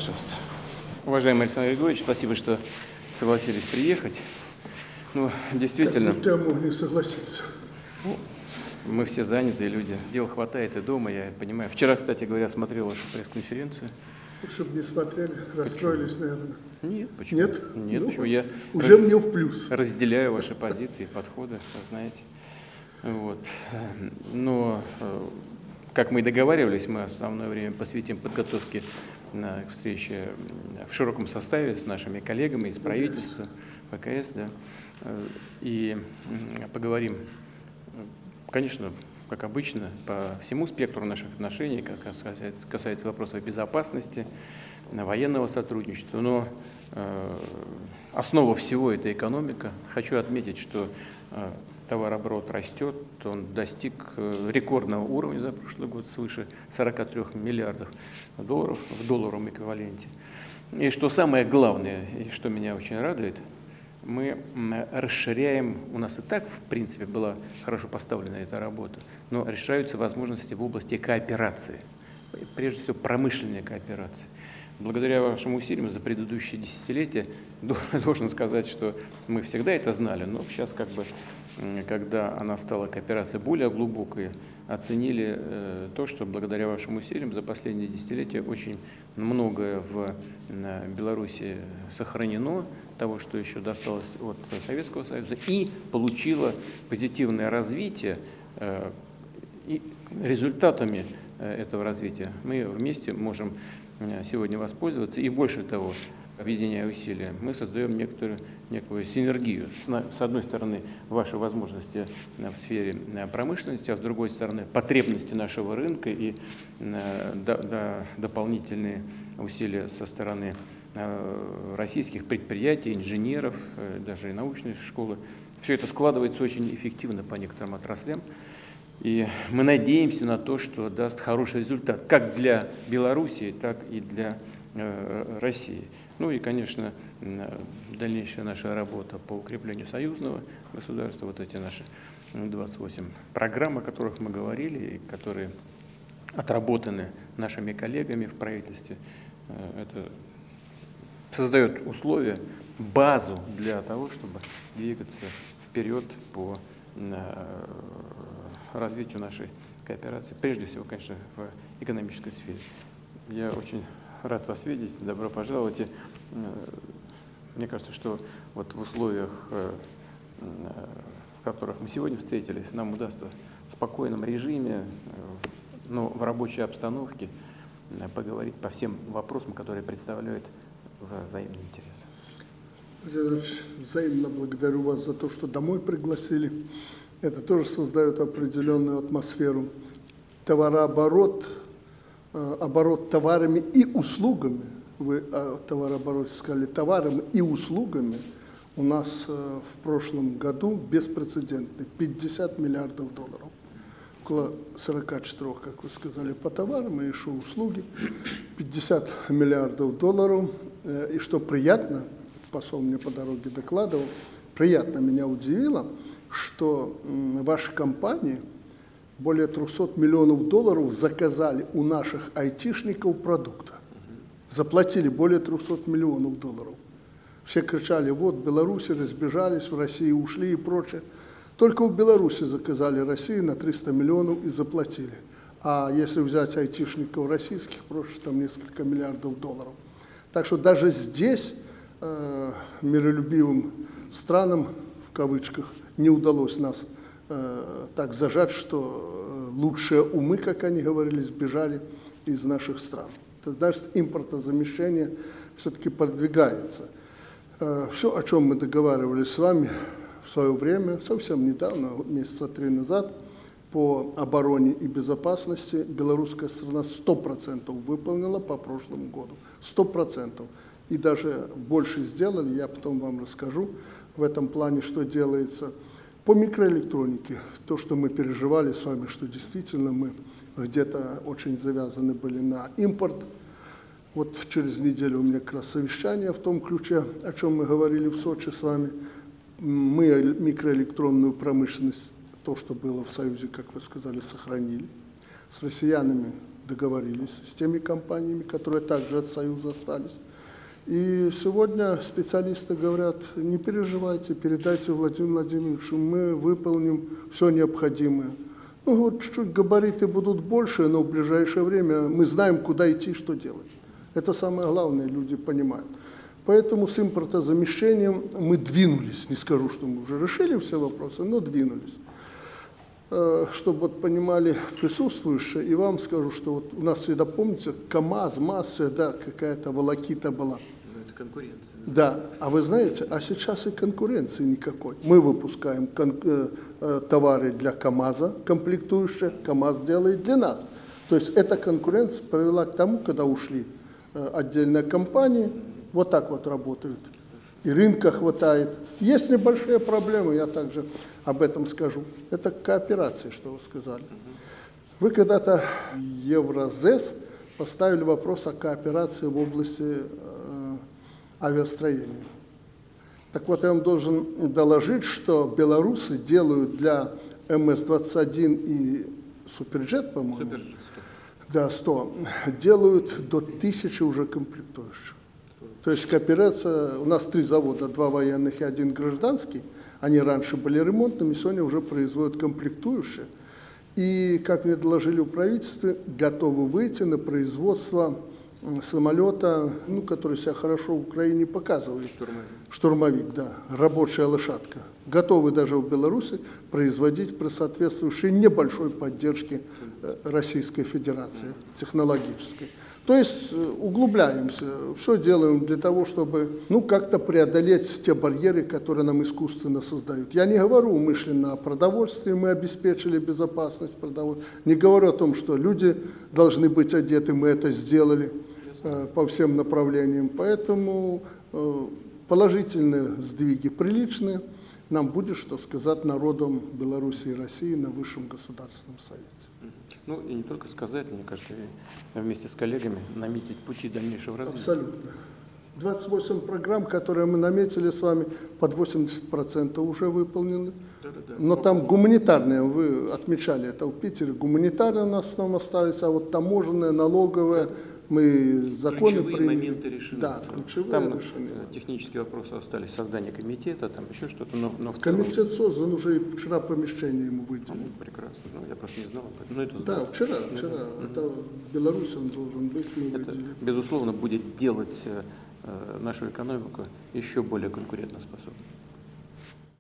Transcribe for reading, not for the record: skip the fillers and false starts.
Пожалуйста. Уважаемый Александр Григорьевич, спасибо, что согласились приехать. Ну, действительно. Как будто я мог не согласиться. Мы все занятые люди. Дел хватает и дома, я понимаю. Вчера, кстати говоря, смотрел вашу пресс-конференцию. Чтобы не смотрели, расстроились, наверное. Нет, почему? Нет? Нет, Ну, почему? Я уже мне в плюс. разделяю ваши позиции, подходы, знаете. Вот. Но, как мы и договаривались, мы основное время посвятим подготовке к встрече в широком составе с нашими коллегами из правительства, ВКС, да, и поговорим, конечно, как обычно, по всему спектру наших отношений, как касается вопросов безопасности, военного сотрудничества, но основа всего – это экономика. Хочу отметить, что товарооборот растет, он достиг рекордного уровня за прошлый год, свыше 43 миллиардов долларов в долларовом эквиваленте. И что самое главное, и что меня очень радует, мы расширяем, у нас и так, в принципе, была хорошо поставлена эта работа, но расширяются возможности в области кооперации, прежде всего промышленной кооперации. Благодаря вашим усилиям за предыдущие десятилетия, должен сказать, что мы всегда это знали, но сейчас, как бы, когда она стала кооперацией более глубокой, оценили то, что благодаря вашим усилиям за последние десятилетия очень многое в Беларуси сохранено, того, что еще досталось от Советского Союза, и получило позитивное развитие. И результатами этого развития мы вместе можем сегодня воспользоваться. И больше того, объединяя усилия, мы создаем некую синергию. С одной стороны, ваши возможности в сфере промышленности, а с другой стороны, потребности нашего рынка и дополнительные усилия со стороны российских предприятий, инженеров, даже и научной школы. Все это складывается очень эффективно по некоторым отраслям. И мы надеемся на то, что даст хороший результат как для Белоруссии, так и для России. Ну и, конечно, дальнейшая наша работа по укреплению союзного государства, вот эти наши 28 программ, о которых мы говорили, и которые отработаны нашими коллегами в правительстве, это создает условия, базу для того, чтобы двигаться вперед по развитию нашей кооперации, прежде всего, конечно, в экономической сфере. Я очень рад вас видеть, добро пожаловать. И, мне кажется, что вот в условиях, в которых мы сегодня встретились, нам удастся в спокойном режиме, но в рабочей обстановке поговорить по всем вопросам, которые представляют взаимный интерес. Я взаимно благодарю вас за то, что домой пригласили. Это тоже создает определенную атмосферу. Товарооборот, оборот товарами и услугами, вы о товарообороте сказали, товарами и услугами, у нас в прошлом году беспрецедентный, 50 миллиардов долларов. Около 44, как вы сказали, по товарам и еще услуги, 50 миллиардов долларов. И что приятно, посол мне по дороге докладывал, приятно меня удивило, что ваши компании более 300 миллионов долларов заказали у наших айтишников продукта. Заплатили более 300 миллионов долларов. Все кричали, вот, белорусы разбежались, в России ушли и прочее. Только в Беларуси заказали России на 300 миллионов и заплатили. А если взять айтишников российских, проще там несколько миллиардов долларов. Так что даже здесь миролюбивым странам, в кавычках, не удалось нас так зажать, что лучшие умы, как они говорили, сбежали из наших стран. Это значит, импортозамещение все-таки продвигается. Все, о чем мы договаривались с вами в свое время, совсем недавно, месяца 3 назад, по обороне и безопасности, белорусская страна 100% выполнила по прошлому году. 100%. И даже больше сделали, я потом вам расскажу в этом плане, что делается. По микроэлектронике, то, что мы переживали с вами, что действительно мы где-то очень завязаны были на импорт. Вот через неделю у меня как раз совещание в том ключе, о чем мы говорили в Сочи с вами. Мы микроэлектронную промышленность, то, что было в Союзе, как вы сказали, сохранили. С россиянами договорились с теми компаниями, которые также от Союза остались. И сегодня специалисты говорят, не переживайте, передайте Владимиру Владимировичу, мы выполним все необходимое. Ну вот чуть-чуть габариты будут больше, но в ближайшее время мы знаем, куда идти, что делать. Это самое главное, люди понимают. Поэтому с импортозамещением мы двинулись, не скажу, что мы уже решили все вопросы, но двинулись. Чтобы вот понимали присутствующие, и вам скажу, что вот у нас всегда, помните, КАМАЗ, МАЗ, всегда какая-то волокита была. Это конкуренция. Да, а вы знаете, а сейчас и конкуренции никакой. Мы выпускаем товары для КАМАЗа, комплектующие, КАМАЗ делает для нас. То есть эта конкуренция привела к тому, когда ушли отдельные компании, вот так вот работают. И рынка хватает. Есть небольшие проблемы, я также об этом скажу. Это кооперация, что вы сказали. Вы когда-то в Евразес поставили вопрос о кооперации в области авиастроения. Так вот, я вам должен доложить, что белорусы делают для МС-21 и Суперджет, по-моему, Суперджет 100. Да, 100, делают до 1000 уже комплектующих. То есть кооперация, у нас 3 завода, 2 военных и 1 гражданский, они раньше были ремонтными, сегодня уже производят комплектующие. И, как мне доложили в правительстве, готовы выйти на производство самолета, ну, который себя хорошо в Украине показывает. Штурмовик, да, рабочая лошадка. Готовы даже в Беларуси производить при соответствующей небольшой поддержке Российской Федерации технологической. То есть углубляемся, все делаем для того, чтобы как-то преодолеть те барьеры, которые нам искусственно создают. Я не говорю умышленно о продовольствии, мы обеспечили безопасность продовольствия, не говорю о том, что люди должны быть одеты, мы это сделали по всем направлениям. Поэтому положительные сдвиги приличные. Нам будет что сказать народам Беларуси и России на Высшем Государственном Совете. Ну и не только сказать, мне кажется, и вместе с коллегами наметить пути дальнейшего развития. Абсолютно. 28 программ, которые мы наметили с вами, под 80% уже выполнены. Да. Но там гуманитарные, вы отмечали это в Питере, гуманитарные у нас в основном остались, а вот таможенные, налоговые, мы законы ключевые приняли. Моменты решены. Да, ключевые там решены. Технические вопросы остались, создание комитета, там еще что-то, но в целом... Комитет создан, уже и вчера помещение ему выделили. Прекрасно, я просто не знал об этом. Но это да, вчера. Это в Беларуси он должен быть, мы выделили. Безусловно, будет делать нашу экономику еще более конкурентоспособной.